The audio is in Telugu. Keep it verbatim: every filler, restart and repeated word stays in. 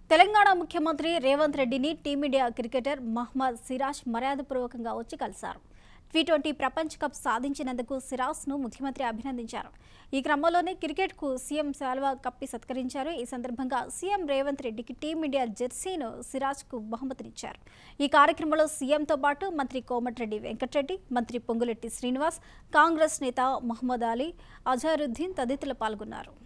తెలంగాణ ముఖ్యమంత్రి రేవంత్ రెడ్డిని టీమిండియా క్రికెటర్ మహ్మద్ సిరాజ్ మర్యాదపూర్వకంగా వచ్చి కలిశారు. టీ ట్వంటీ ప్రపంచ కప్ సాధించినందుకు సిరాజ్ను ముఖ్యమంత్రి అభినందించారు. ఈ క్రమంలోనే క్రికెట్కు సీఎం శాల్వా కప్పి సత్కరించారు. ఈ సందర్భంగా సీఎం రేవంత్ రెడ్డికి టీమిండియా జెర్సీను సిరాజ్కు బహుమతినిచ్చారు. ఈ కార్యక్రమంలో సీఎంతో పాటు మంత్రి కోమటిరెడ్డి వెంకటరెడ్డి, మంత్రి పొంగులెట్టి శ్రీనివాస్, కాంగ్రెస్ నేత మహమ్మద్ అలీ, అజారుద్దీన్ తదితరులు పాల్గొన్నారు.